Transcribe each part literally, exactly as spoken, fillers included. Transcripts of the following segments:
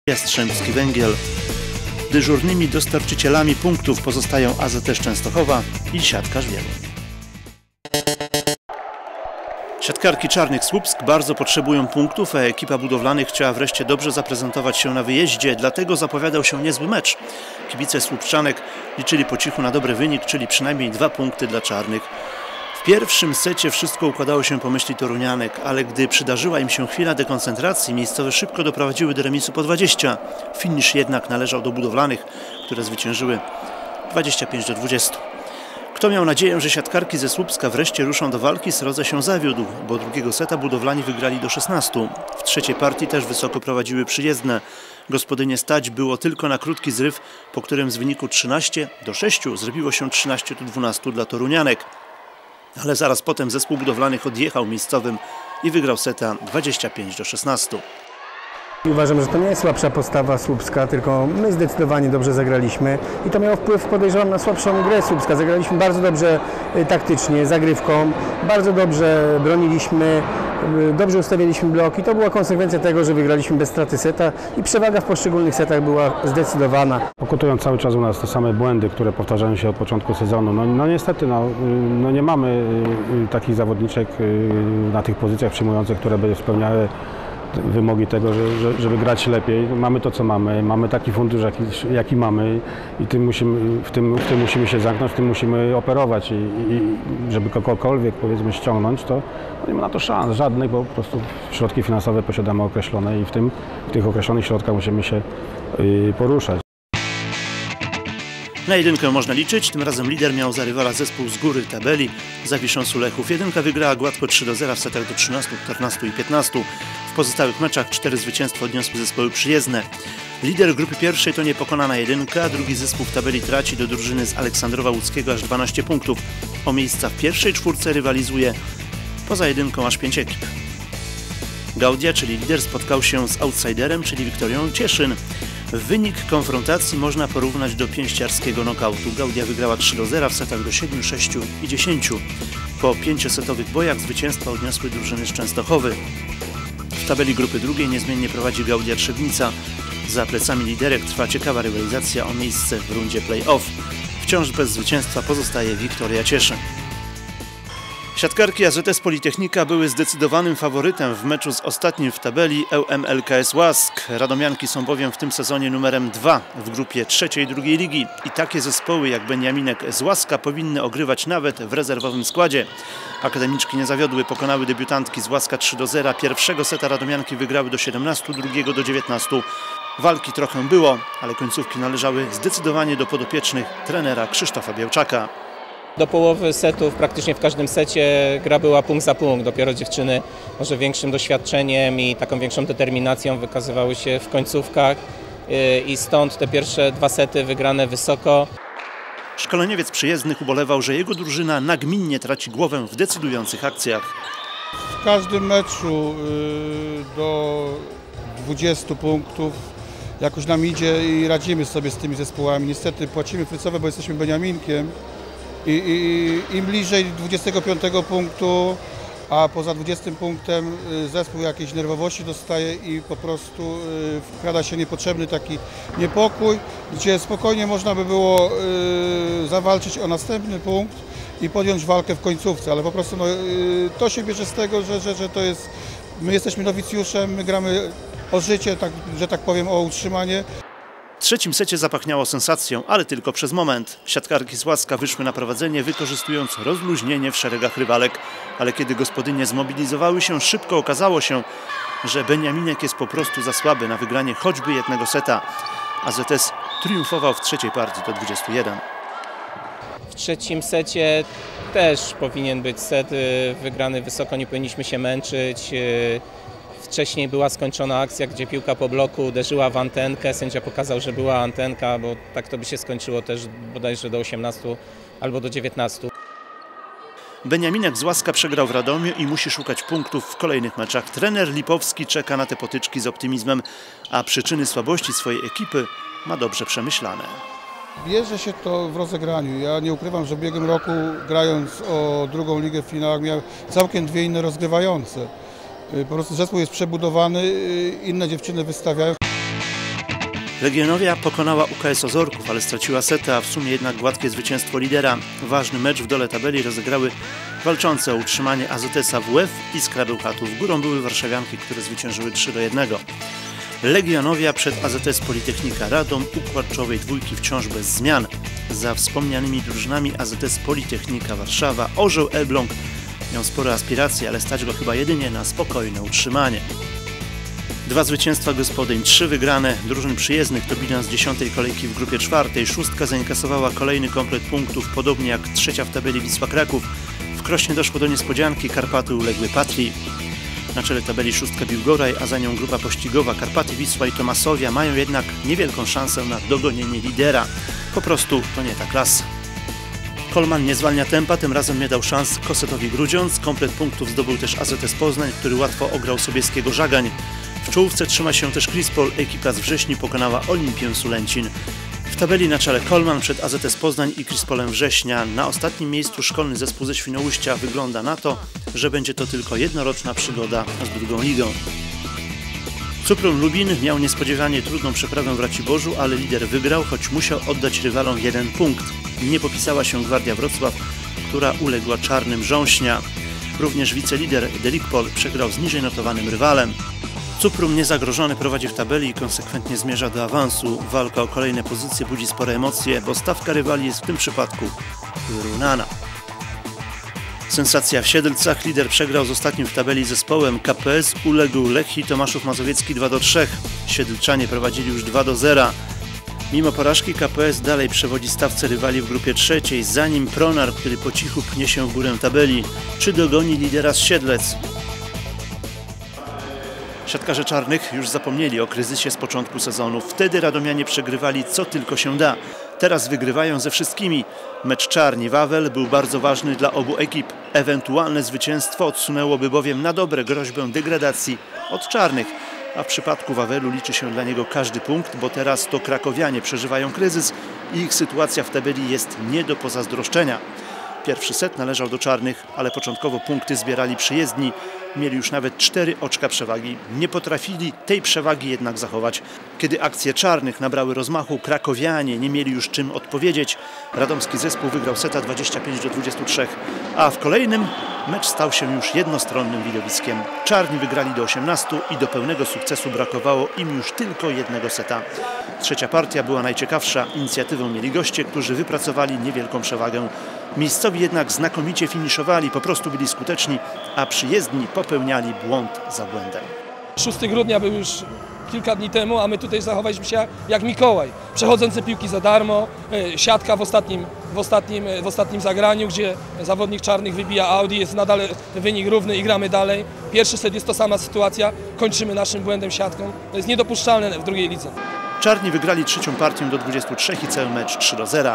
Jastrzębski Węgiel. Dyżurnymi dostarczycielami punktów pozostają A Z T Częstochowa i Siatkarz Wieluń. Siatkarki Czarnych Słupsk bardzo potrzebują punktów, a ekipa budowlanych chciała wreszcie dobrze zaprezentować się na wyjeździe, dlatego zapowiadał się niezły mecz. Kibice Słupszczanek liczyli po cichu na dobry wynik, czyli przynajmniej dwa punkty dla czarnych. W pierwszym secie wszystko układało się po myśli torunianek, ale gdy przydarzyła im się chwila dekoncentracji, miejscowe szybko doprowadziły do remisu po dwadzieścia. Finisz jednak należał do budowlanych, które zwyciężyły dwadzieścia pięć do dwudziestu. Kto miał nadzieję, że siatkarki ze Słupska wreszcie ruszą do walki, srodze się zawiódł, bo drugiego seta budowlani wygrali do szesnastu. W trzeciej partii też wysoko prowadziły przyjezdne. Gospodynie stać było tylko na krótki zryw, po którym z wyniku trzynaście do sześciu zrobiło się trzynaście do dwunastu dla torunianek. Ale zaraz potem zespół budowlanych odjechał miejscowym i wygrał seta dwadzieścia pięć do szesnastu. Uważam, że to nie jest słabsza postawa Słupska, tylko my zdecydowanie dobrze zagraliśmy i to miało wpływ, podejrzewam, na słabszą grę Słupska. Zagraliśmy bardzo dobrze taktycznie, zagrywką, bardzo dobrze broniliśmy, dobrze ustawiliśmy blok i to była konsekwencja tego, że wygraliśmy bez straty seta i przewaga w poszczególnych setach była zdecydowana. Pokutują cały czas u nas te same błędy, które powtarzają się od początku sezonu. No, no niestety, no, no nie mamy takich zawodniczek na tych pozycjach przyjmujących, które by spełniały wymogi tego, że, żeby grać lepiej. Mamy to, co mamy, mamy taki fundusz, jaki, jaki mamy i tym musimy, w, tym, w tym musimy się zamknąć, w tym musimy operować i, i żeby kogokolwiek, powiedzmy, ściągnąć, to nie ma na to szans żadnych, bo po prostu środki finansowe posiadamy określone i w, tym, w tych określonych środkach musimy się y, poruszać. Na jedynkę można liczyć, tym razem lider miał za rywala zespół z góry tabeli Zawiszą Sulechów. Jedynka wygrała gładko trzy do zera w setach do trzynastu, czternastu i piętnastu. W pozostałych meczach cztery zwycięstwa odniosły zespoły przyjezdne. Lider grupy pierwszej to niepokonana jedynka, drugi zespół w tabeli traci do drużyny z Aleksandrowa Łódzkiego aż dwanaście punktów. O miejsca w pierwszej czwórce rywalizuje poza jedynką aż pięć ekip. Gaudia, czyli lider, spotkał się z outsiderem, czyli Wiktorią Cieszyn. Wynik konfrontacji można porównać do pięściarskiego nokautu. Gaudia wygrała trzy do zera w setach do siedmiu, sześciu i dziesięciu. Po pięciosetowych bojach zwycięstwa odniosły drużyny z Częstochowy. W tabeli grupy drugiej niezmiennie prowadzi Gaudia Trzebnica. Za plecami liderek trwa ciekawa rywalizacja o miejsce w rundzie play-off. Wciąż bez zwycięstwa pozostaje Wiktoria Cieszyn. Siatkarki A Z S Politechnika były zdecydowanym faworytem w meczu z ostatnim w tabeli E U M L K S Łask. Radomianki są bowiem w tym sezonie numerem dwa w grupie trzeciej drugiej ligi i takie zespoły jak Beniaminek z Łaska powinny ogrywać nawet w rezerwowym składzie. Akademiczki nie zawiodły, pokonały debiutantki z Łaska trzy do zera. Pierwszego seta Radomianki wygrały do siedemnastu, drugiego do dziewiętnastu. Walki trochę było, ale końcówki należały zdecydowanie do podopiecznych trenera Krzysztofa Białczaka. Do połowy setów, praktycznie w każdym secie gra była punkt za punkt. Dopiero dziewczyny może większym doświadczeniem i taką większą determinacją wykazywały się w końcówkach i stąd te pierwsze dwa sety wygrane wysoko. Szkoleniowiec przyjezdnych ubolewał, że jego drużyna nagminnie traci głowę w decydujących akcjach. W każdym meczu do dwudziestu punktów jakoś nam idzie i radzimy sobie z tymi zespołami. Niestety płacimy frycowe, bo jesteśmy Beniaminkiem. I, i im bliżej dwudziestego piątego punktu, a poza dwudziestym punktem zespół jakiejś nerwowości dostaje i po prostu wkrada się niepotrzebny taki niepokój, gdzie spokojnie można by było zawalczyć o następny punkt i podjąć walkę w końcówce, ale po prostu no, to się bierze z tego, że, że, że to jest, my jesteśmy nowicjuszem, my gramy o życie, tak, że tak powiem, o utrzymanie. W trzecim secie zapachniało sensacją, ale tylko przez moment. Siatkarki z Łaska wyszły na prowadzenie, wykorzystując rozluźnienie w szeregach rywalek. Ale kiedy gospodynie zmobilizowały się, szybko okazało się, że Beniaminek jest po prostu za słaby na wygranie choćby jednego seta. A Z S triumfował w trzeciej partii do dwudziestu jeden. W trzecim secie też powinien być set wygrany wysoko, nie powinniśmy się męczyć. Wcześniej była skończona akcja, gdzie piłka po bloku uderzyła w antenkę. Sędzia pokazał, że była antenka, bo tak to by się skończyło też bodajże do osiemnastu albo do dziewiętnastu. Beniaminek z Łaska przegrał w Radomiu i musi szukać punktów w kolejnych meczach. Trener Lipowski czeka na te potyczki z optymizmem, a przyczyny słabości swojej ekipy ma dobrze przemyślane. Bierze się to w rozegraniu. Ja nie ukrywam, że w ubiegłym roku, grając o drugą ligę w finałach, miałem całkiem dwie inne rozgrywające. Po prostu zespół jest przebudowany, inne dziewczyny wystawiają. Legionowia pokonała U K S Ozorków, ale straciła seta, a w sumie jednak gładkie zwycięstwo lidera. Ważny mecz w dole tabeli rozegrały walczące o utrzymanie A Z S A W F i Skra Bełchatów. Górą były warszawianki, które zwyciężyły trzy do jednego. Legionowia przed A Z S Politechnika Radom, układ czołowej dwójki wciąż bez zmian. Za wspomnianymi drużynami A Z S Politechnika Warszawa Orzeł Elbląg miał spore aspiracje, ale stać go chyba jedynie na spokojne utrzymanie. Dwa zwycięstwa gospodyń, trzy wygrane drużyn przyjezdnych to bilans dziesiątej kolejki w grupie czwartej. Szóstka zainkasowała kolejny komplet punktów, podobnie jak trzecia w tabeli Wisła Kraków. W Krośnie doszło do niespodzianki, Karpaty uległy Patrii. Na czele tabeli szóstka Biłgoraj, a za nią grupa pościgowa Karpaty, Wisła i Tomasowia mają jednak niewielką szansę na dogonienie lidera. Po prostu to nie ta klasa. Kolman nie zwalnia tempa, tym razem nie dał szans Kosetowi Grudziądz. Komplet punktów zdobył też A Z S Poznań, który łatwo ograł Sobieskiego Żagań. W czołówce trzyma się też Krispol, ekipa z Wrześni pokonała Olimpię Sulęcin. W tabeli na czele Kolman przed A Z S Poznań i Krispolem Września. Na ostatnim miejscu szkolny zespół ze Świnoujścia. Wygląda na to, że będzie to tylko jednoroczna przygoda z drugą ligą. Cuprum Lubin miał niespodziewanie trudną przeprawę w Raciborzu, ale lider wygrał, choć musiał oddać rywalom jeden punkt. Nie popisała się Gwardia Wrocław, która uległa Czarnym Rząśnia. Również wicelider Delikpol przegrał z niżej notowanym rywalem. Cuprum niezagrożony prowadzi w tabeli i konsekwentnie zmierza do awansu. Walka o kolejne pozycje budzi spore emocje, bo stawka rywali jest w tym przypadku wyrównana. Sensacja w Siedlcach. Lider przegrał z ostatnim w tabeli zespołem. K P S uległ Lechii Tomaszów Mazowiecki dwa do trzech. Siedlczanie prowadzili już dwa do zera. Mimo porażki K P S dalej przewodzi stawce rywali w grupie trzeciej, za nim Pronar, który po cichu pnie się w górę tabeli. Czy dogoni lidera z Siedlec? Siatkarze czarnych już zapomnieli o kryzysie z początku sezonu. Wtedy radomianie przegrywali co tylko się da. Teraz wygrywają ze wszystkimi. Mecz Czarni-Wawel był bardzo ważny dla obu ekip. Ewentualne zwycięstwo odsunęłoby bowiem na dobre groźbę degradacji od czarnych. A w przypadku Wawelu liczy się dla niego każdy punkt, bo teraz to krakowianie przeżywają kryzys i ich sytuacja w tabeli jest nie do pozazdroszczenia. Pierwszy set należał do czarnych, ale początkowo punkty zbierali przyjezdni. Mieli już nawet cztery oczka przewagi. Nie potrafili tej przewagi jednak zachować. Kiedy akcje czarnych nabrały rozmachu, krakowianie nie mieli już czym odpowiedzieć. Radomski zespół wygrał seta dwadzieścia pięć do dwudziestu trzech, a w kolejnym mecz stał się już jednostronnym widowiskiem. Czarni wygrali do osiemnastu i do pełnego sukcesu brakowało im już tylko jednego seta. Trzecia partia była najciekawsza. Inicjatywę mieli goście, którzy wypracowali niewielką przewagę. Miejscowi jednak znakomicie finiszowali, po prostu byli skuteczni, a przyjezdni popełniali błąd za błędem. szóstego grudnia był już kilka dni temu, a my tutaj zachowaliśmy się jak Mikołaj. Przechodzące piłki za darmo, siatka w ostatnim, w ostatnim, w ostatnim zagraniu, gdzie zawodnik czarnych wybija Audi, jest nadal wynik równy i gramy dalej. Pierwszy set jest to sama sytuacja, kończymy naszym błędem siatką. To jest niedopuszczalne w drugiej lidze. Czarni wygrali trzecią partię do dwudziestu trzech i cały mecz trzy do zera.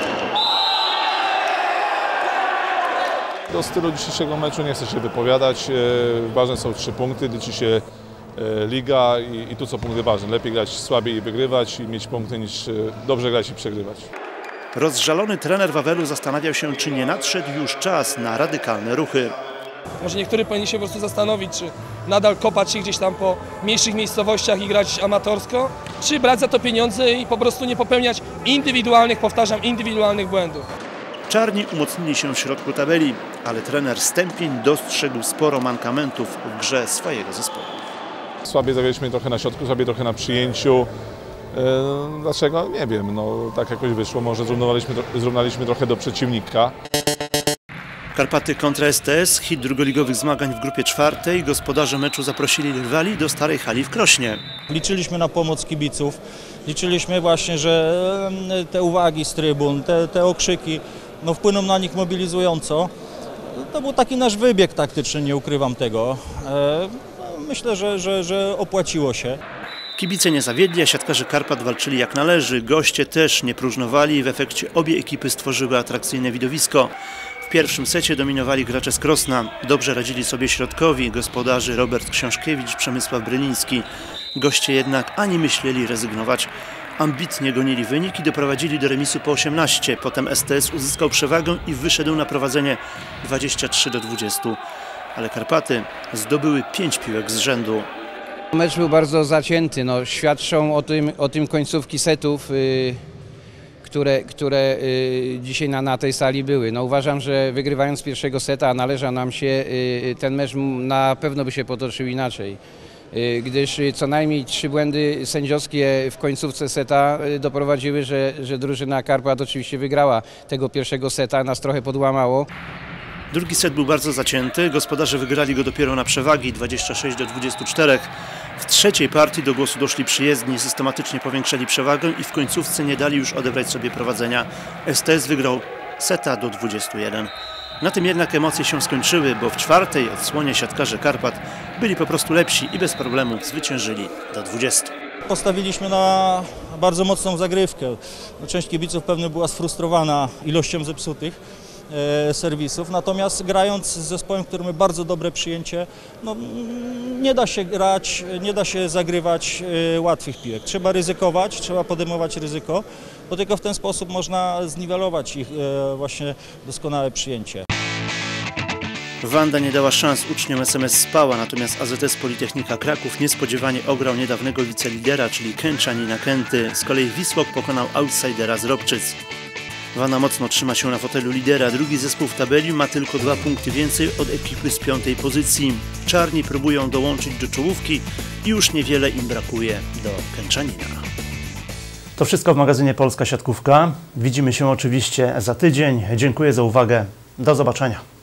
Do stylu dzisiejszego meczu nie chcę się wypowiadać. Ważne są trzy punkty, liczy się liga i, i tu są punkty ważne. Lepiej grać słabiej i wygrywać i mieć punkty niż dobrze grać i przegrywać. Rozżalony trener Wawelu zastanawiał się, czy nie nadszedł już czas na radykalne ruchy. Może niektórzy powinni się po prostu zastanowić, czy nadal kopać się gdzieś tam po mniejszych miejscowościach i grać amatorsko, czy brać za to pieniądze i po prostu nie popełniać indywidualnych, powtarzam, indywidualnych błędów. Czarni umocnili się w środku tabeli, ale trener Stępień dostrzegł sporo mankamentów w grze swojego zespołu. Słabiej zagraliśmy trochę na środku, słabiej trochę na przyjęciu. Dlaczego? Nie wiem, no tak jakoś wyszło, może zrównaliśmy, zrównaliśmy trochę do przeciwnika. Karpaty kontra S T S, hit drugoligowych zmagań w grupie czwartej. Gospodarze meczu zaprosili rywali do starej hali w Krośnie. Liczyliśmy na pomoc kibiców, liczyliśmy właśnie, że te uwagi z trybun, te, te okrzyki no, wpłyną na nich mobilizująco. To był taki nasz wybieg taktyczny, nie ukrywam tego. Myślę, że, że, że opłaciło się. Kibice nie zawiedli, a siatkarze Karpat walczyli jak należy. Goście też nie próżnowali i w efekcie obie ekipy stworzyły atrakcyjne widowisko. W pierwszym secie dominowali gracze z Krosna. Dobrze radzili sobie środkowi, gospodarzy Robert Książkiewicz, Przemysław Bryliński. Goście jednak ani myśleli rezygnować. Ambitnie gonili wynik i doprowadzili do remisu po osiemnaście. Potem S T S uzyskał przewagę i wyszedł na prowadzenie dwadzieścia trzy do dwudziestu. Ale Karpaty zdobyły pięć piłek z rzędu. Mecz był bardzo zacięty, no, świadczą o tym, o tym końcówki setów, yy, które, które yy, dzisiaj na, na tej sali były. No, uważam, że wygrywając pierwszego seta, a należał nam się, yy, ten mecz na pewno by się potoczył inaczej. Yy, gdyż co najmniej trzy błędy sędziowskie w końcówce seta yy, doprowadziły, że, że drużyna Karpat oczywiście wygrała tego pierwszego seta, nas trochę podłamało. Drugi set był bardzo zacięty, gospodarze wygrali go dopiero na przewagi dwadzieścia sześć do dwudziestu czterech. W trzeciej partii do głosu doszli przyjezdni, systematycznie powiększali przewagę i w końcówce nie dali już odebrać sobie prowadzenia. S T S wygrał seta do dwudziestu jeden. Na tym jednak emocje się skończyły, bo w czwartej odsłonie siatkarze Karpat byli po prostu lepsi i bez problemów zwyciężyli do dwudziestu. Postawiliśmy na bardzo mocną zagrywkę. Część kibiców pewnie była sfrustrowana ilością zepsutych serwisów, natomiast grając z zespołem, który ma bardzo dobre przyjęcie, no, nie da się grać, nie da się zagrywać łatwych piłek. Trzeba ryzykować, trzeba podejmować ryzyko, bo tylko w ten sposób można zniwelować ich właśnie doskonałe przyjęcie. Wanda nie dała szans uczniom S M S Spała, natomiast A Z S Politechnika Kraków niespodziewanie ograł niedawnego wicelidera, czyli Kęczanina Kęty. Z kolei Wisłok pokonał outsidera z Robczyc. Wanda mocno trzyma się na fotelu lidera. Drugi zespół w tabeli ma tylko dwa punkty więcej od ekipy z piątej pozycji. Czarni próbują dołączyć do czołówki i już niewiele im brakuje do Kęczanina. To wszystko w magazynie Polska Siatkówka. Widzimy się oczywiście za tydzień. Dziękuję za uwagę. Do zobaczenia.